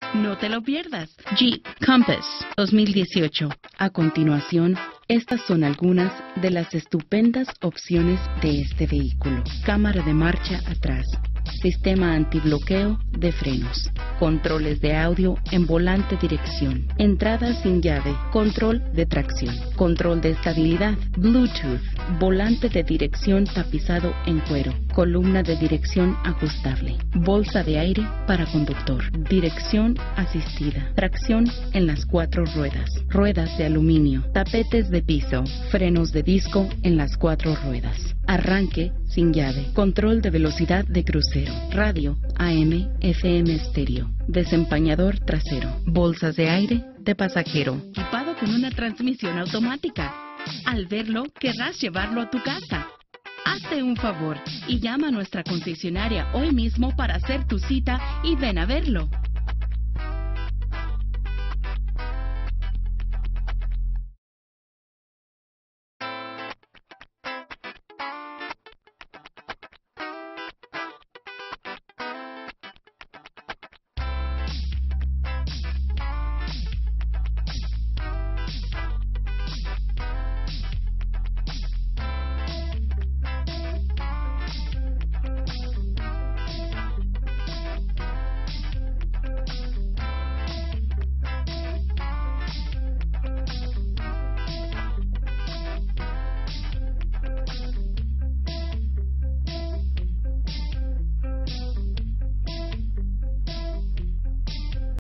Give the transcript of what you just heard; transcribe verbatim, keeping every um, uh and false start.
No te lo pierdas. Jeep Compass dos mil dieciocho. A continuación, estas son algunas de las estupendas opciones de este vehículo. Cámara de marcha atrás. Sistema antibloqueo de frenos. Controles de audio en volante dirección. Entrada sin llave. Control de tracción. Control de estabilidad. Bluetooth. Volante de dirección tapizado en cuero. Columna de dirección ajustable. Bolsa de aire para conductor. Dirección asistida. Tracción en las cuatro ruedas. Ruedas de aluminio. Tapetes de piso. Frenos de disco en las cuatro ruedas. Arranque sin llave. Control de velocidad de crucero. Radio A M F M estéreo. Desempañador trasero. Bolsas de aire de pasajero. Equipado con una transmisión automática. Al verlo, querrás llevarlo a tu casa. Hazte un favor y llama a nuestra concesionaria hoy mismo para hacer tu cita y ven a verlo.